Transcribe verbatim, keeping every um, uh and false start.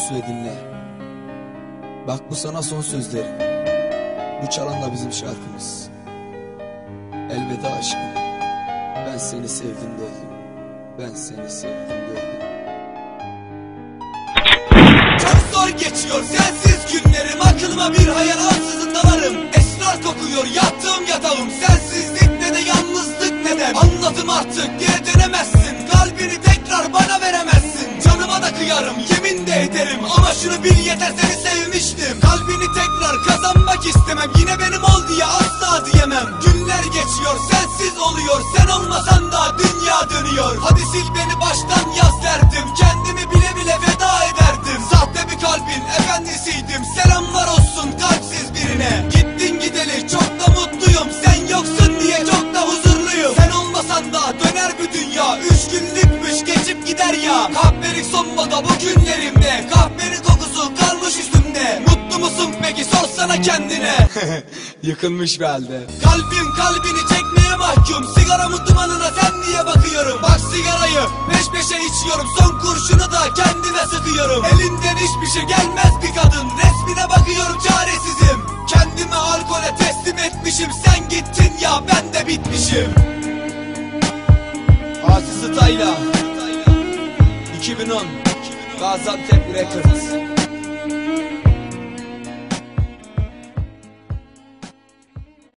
su ve dinle. Bak bu sana son sözlerim. Bu çalan da bizim şarkımız. Elveda aşkım. Ben seni sevdim de öldüm. Ben seni sevdim de öldüm. Çok zor geçiyor sensiz günlerim. Aklıma bir hayal ansızın dalarım. Esrar kokuyor yattığım yatağım. Sensizlik ne de yalnızlık ne de. Anladım artık geri dönemezsin. Kalbini tekrar bana veremezsin. Canıma da kıyarım yemin de ederim. Ama şunu bil yeter seni sevmiştim. Kalbini tekrar kazanmak istemem. Yine benim ol diye asla diyemem. Günler geçiyor sensiz oluyor. Sen olmasan da dünya dönüyor. Hadi sil beni baştan yaz derdim. Kendimi bile bile feda ederdim. Sahte bir kalbin efendisiydim. Selamlar olsun kalpsiz birine. Gittin gideli çok da mutluyum. Sen yoksun diye çok da huzurluyum. Sen olmasan da döner bu dünya. Üç günlükmüş geçip gider ya. Kahpelik sonmada bu günlerimde. Kahvenin kokusu kalmış üstümde. Mutlu musun peki sorsana kendine. Yıkılmış bir halde. Kalbim kalbini çekmeye mahkum. Sigaramın dumanına sen niye bakıyorum. Bak sigarayı peş peşe içiyorum. Son kurşunu da kendime sıkıyorum. Elinden hiçbir şey gelmez bir kadın. Resmine bakıyorum çaresizim. Kendimi alkole teslim etmişim. Sen gittin ya ben de bitmişim. Asi Style'a iki bin on Gaziantep Records.